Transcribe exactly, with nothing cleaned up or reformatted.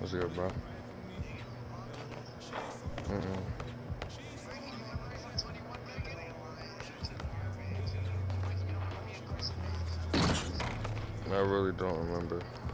What's good, bro? Mm-mm. I really don't remember.